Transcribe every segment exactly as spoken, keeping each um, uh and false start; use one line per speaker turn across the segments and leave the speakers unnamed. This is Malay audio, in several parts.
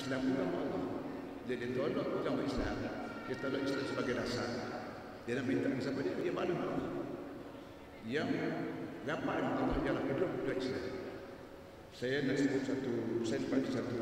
Islam agama Allah. Dia ditolak agama Islam. Dia tolak Islam sebagai dasar. Dia nak minta siapa dia? Dia malu. Yang dapat Allah ialah kedua-dua Islam. Saya nak sebut satu, saya baca satu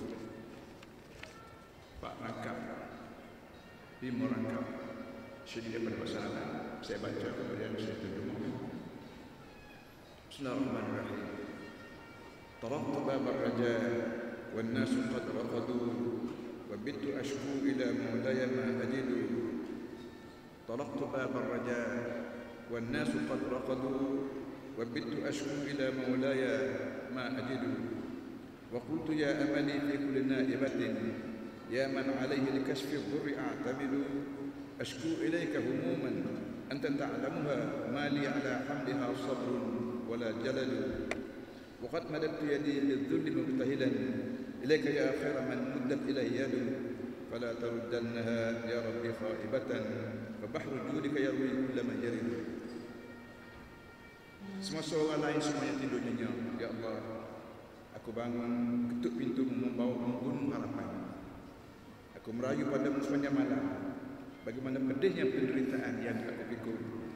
Pak Rangkap, Bimo Rangkap, syirik daripada masyarakat. Saya baca kemudian saya terjemah. Bismillahirrahmanirrahim. Taraktu bab ar-raja wan nasu qad raqadu wa bitu ashku ila mawlaya ma ajidu. Taraktu bab ar-raja wan nasu qad raqadu wa bitu ashku ila mawlaya ma ajidu. Wa qultu ya amali fi kulli na'ibatin ya man alayhi likashfi ad-durri a'tamidu. Ashku ilayka humuman anta ta'lamuha ma li ala hamliha sabrun ولا جلل وقد مددت يدي للذل مبتهلا إليك يا خير من مدت إليه يد فلا تردنها يا ربي خائبة فبحر جودك يروي كل من يرد. Semua seorang lain semua yang tidur nyenyak. Ya Allah, aku bangun, ketuk pintumu membawa gunung harapan. Aku merayu padamu sepanjang malam. Bagaimana pedihnya penderitaan yang aku pikul.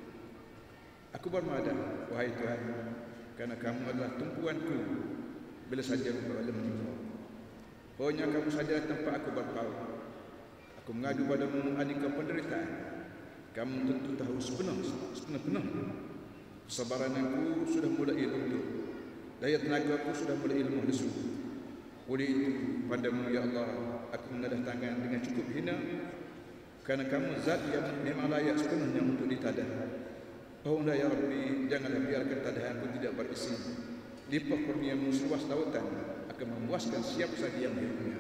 Aku bermadah, wahai Tuhan, karena kamu adalah tumpuanku bila saja berada menimpa. Pokoknya kamu saja tempat aku berpaut. Aku mengadu padamu aneka penderitaan. Kamu tentu tahu sepenuh, sepenuh-penuh. Kesabaran aku sudah mulai luntur. Daya tenaga aku sudah mulai lemah lesu. Oleh itu, padamu ya Allah, aku menadah tangan dengan cukup hina, karena kamu zat yang memang layak sepenuhnya untuk ditadah. Tolonglah ya Rabbi, janganlah biarkan tadahanku tidak berisi. Limpah kurniamu seluas lautan akan memuaskan siapa saja yang menghidupnya.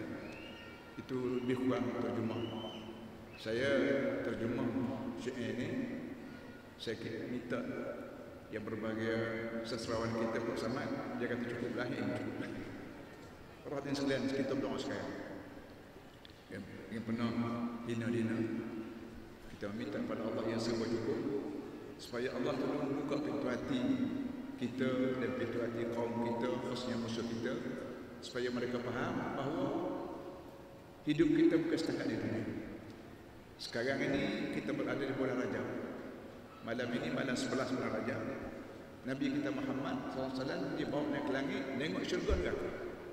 Itu lebih kurang terjemah. Saya terjemah syair ini. Saya minta yang berbagai sastrawan kita bersama. Dia kata cukup lah, ini cukup lah. Perhatian sekalian, kita berdoa sekarang. Yang, yang pernah dina-dina, kita minta kepada Allah yang serba cukup, supaya Allah tolong buka pintu hati kita dan pintu hati kaum kita, khususnya musuh kita, supaya mereka faham bahawa hidup kita bukan setakat di dunia. Sekarang ini kita berada di bulan Rajab. Malam ini malam sebelas bulan Rajab. Nabi kita Muhammad sallallahu alaihi wasallam dibawa naik ke langit, tengok syurga neraka.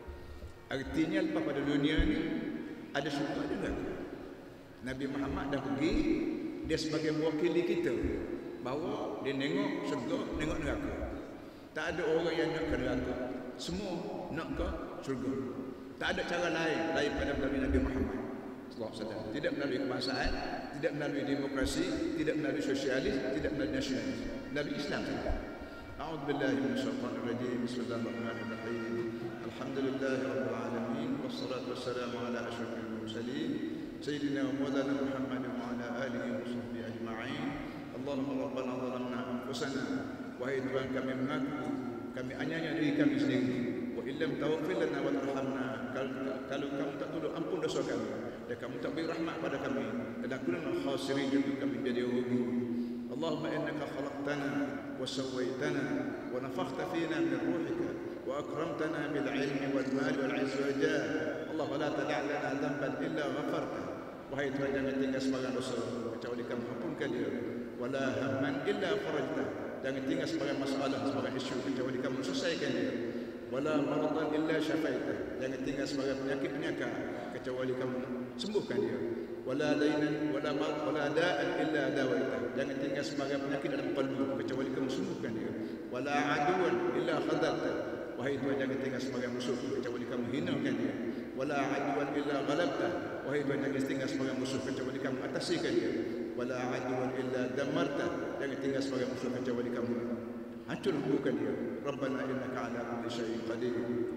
Artinya lepas pada dunia ni ada syurga ada neraka. Nabi Muhammad dah pergi, dia sebagai mewakili kita, bahawa dia nengok syurga, nengok neraka. Tak ada orang yang nak ke neraka. Semua nak ke syurga. Tak ada cara lain lain pada melalui Nabi Muhammad sallallahu alaihi wasallam. Tidak melalui kebangsaan, tidak melalui demokrasi, tidak melalui sosialis, tidak melalui nasionalis. Nabi Islam saja. A'udzubillahi minasyaitonir rajim. Bismillahirrahmanirrahim. Alhamdulillahirabbil alamin wassalatu wassalamu ala asyrafil mursalin sayyidina wa maulana Muhammadin wa ala alihi wa sahbihi ajma'in. Allahumma rabbana zalamna anfusana, wahai Tuhan kami mengaku kami aniaya diri kami sendiri. Wa illam taghfir lana wa tarhamna, kalau kamu tak tolong ampun dosa kami dan kamu tak beri rahmat pada kami, dan kunna khasirin, tentu kami jadi rugi. Allahumma innaka khalaqtana wa sawaitana wa nafakhta fina min ruhika wa akramtana bil ilmi wal mali wal izz wal jah. Allah la tada' lana dhanban illa ghafarta. Wahai Tuhan, jangan tinggal sebarang dosa kecuali kamu ampunkan dia. Wala hamman illa farajta, jangan tinggal sebarang masalah, sebarang isu kecuali kamu selesaikan dia. Wala maradan illa syafaita, jangan tinggal sebarang penyakit-penyakit kecuali kamu sembuhkan dia. Wala dainan wala mar wala da'an illa dawaita, jangan tinggal sebarang penyakit dalam qalbu kecuali kamu sembuhkan dia. Wala aduan illa khadalta, wahai Tuhan, jangan tinggal sebarang musuh kecuali kamu hinakan dia. Wala aduan illa ghalabta, wahai Tuhan, jangan tinggal sebarang musuh kecuali kamu atasikan dia. Wala aduan illa damarta, jangan tinggal sebagai musuh kecuali kamu hancur bukan dia. Rabbana innaka ala kulli syai'in qadir.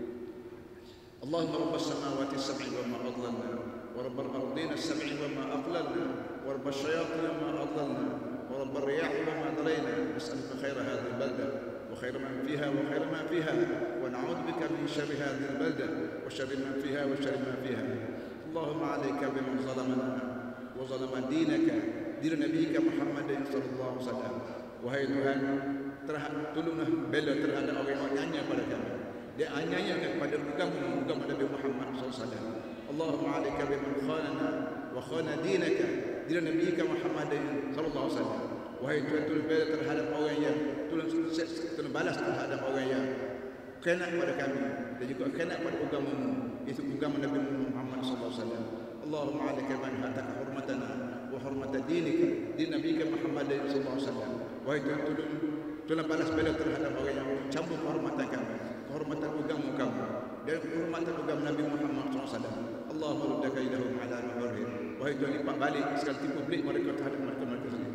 Allahumma rabbas samawati sab'i wa ma adlalna, wa rabbal ardina sab'i wa ma aqlalna, wa rabbas syayatin wa ma adlalna, wa rabbal riyahi wa ma dalayna. Nas'aluka khaira hadhihi al-balda wa khaira man fiha wa khaira ma fiha, wa na'udzu bika min sharri hadhihi al-balda wa sharri man fiha wa sharri ma fiha. Allahumma 'alayka biman zalamana wa zalama dinaka, diri Nabi Muhammad sallallahu alaihi wasallam. Wahai Tuhan, terhadap tolonglah bela terhadap orang yang nyanya pada kami. Dia anyanya kepada agama agama Nabi Muhammad sallallahu alaihi wasallam. Allahumma alika biman khanana wa khana dinaka, din nabiyika Muhammadin sallallahu alaihi wasallam. Wahai Tuhan, tolong balas terhadap orang yang tolong tolong balas terhadap orang yang kena pada kami dan juga kena pada agamamu, itu agama Nabi Muhammad sallallahu alaihi wasallam. Allahumma alika man hataka hurmatana wa hurmata dinika, din nabiyika Muhammadin sallallahu alaihi wasallam. Wahai Tuhan, tolong tolong balas bala terhadap orang yang mencabut kehormatan kami, kehormatan agama kamu dan kehormatan agama Nabi Muhammad sallallahu alaihi wasallam. Allahumma ruddaka ilahum ala al-hurri. Wahai Tuhan, lipat balik sekali tipu belik mereka terhadap mereka-mereka sendiri.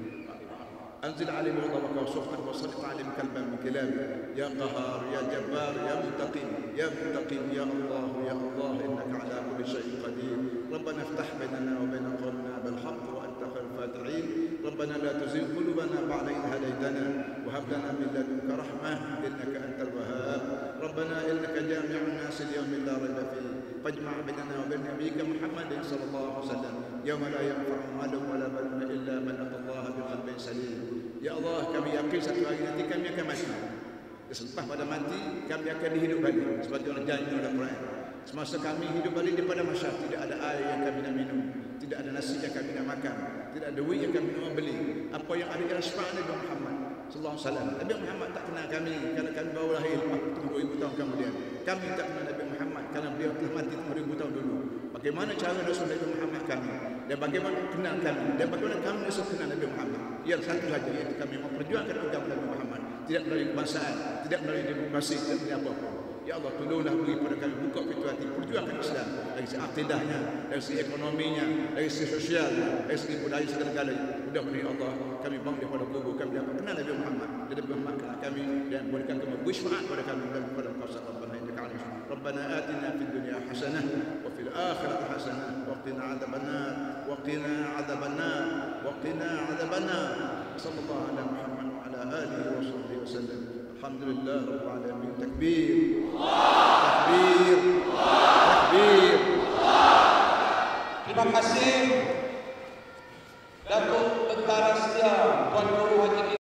أنزل عليهم غضبك وسخطك وسلط عليهم كلبا من كلابك يا قهار يا جبار يا منتقم يا منتقم يا الله يا الله إنك على كل شيء قدير. ربنا افتح بيننا وبين قومنا بالحق وأنت خير الفاتحين. ربنا لا تزغ قلوبنا بعد إذ هديتنا وهب لنا من لدنك رحمة إنك أنت الوهاب. ربنا إنك جامع الناس ليوم لا ريب فيه فاجمع بيننا وبين نبيك محمد صلى الله عليه وسلم يوم لا ينفع مال ولا بنون إلا من أتى الله بقلب سليم. Ya Allah, kami yakin satu hari nanti kami akan mati. Selepas pada mati, kami akan dihidup balik seperti orang janji oleh Quran. Semasa kami hidup balik daripada masyarakat, tidak ada air yang kami nak minum, tidak ada nasi yang kami nak makan, tidak ada duit yang kami nak beli. Apa yang ada ialah syafaat Nabi Muhammad sallallahu alaihi wasallam. Nabi Muhammad tak kenal kami kerana kami baru lahir dua ribu tahun kemudian. Kami tak kenal Nabi Muhammad kerana beliau telah mati dua ribu tahun dulu. Bagaimana cara Rasul Nabi Muhammad kami dan bagaimana kenal kami dan bagaimana kami Rasul kenal Nabi Muhammad? Yang satu saja, iaitu kami memperjuangkan agama Nabi Muhammad, tidak melalui kebangsaan, tidak melalui demokrasi, tidak melalui apa-apa. Ya Allah, tolonglah beri pada kami buka pintu hati perjuangkan Islam dari segi akidahnya, dari segi ekonominya, dari segi sosialnya, dari segi budaya segala-galanya. Mudah-mudahan Allah kami bangun daripada kubur kami dapat kenal Nabi Muhammad dan Nabi Muhammad kenal kami dan berikan kami bersyafaat pada kami dan kepada kuasa Rabbana innaka alim. Rabbana atina fid dunya hasanah wa fil akhirati hasanah wa qina adzabannar wa qina adzabannar wa qina adzabannar. Sallallahu ala Muhammad wa ala alihi wa sahbihi wasallam. Alhamdulillah rabbil alamin. Takbir. Takbir. Takbir.
Terima kasih Datuk Tentara Setia Tuan Guru